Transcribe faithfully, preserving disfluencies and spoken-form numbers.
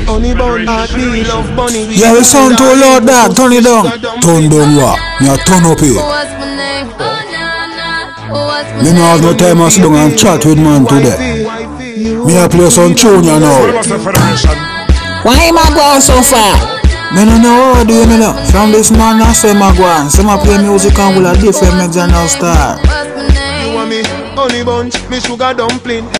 Honey bun, heartbeat, love bunny. Yeah, we sound too loud, dog. Turn it down. Turn down what? Yeah, turn up here. Me no have no time to sit down and chat with man today. Me a play some tune you now. Why am I going so far? Me no know how do you know. From this man I say my go some a play music and will a different mix and now start. You want me honey bunch, me sugar dumpling.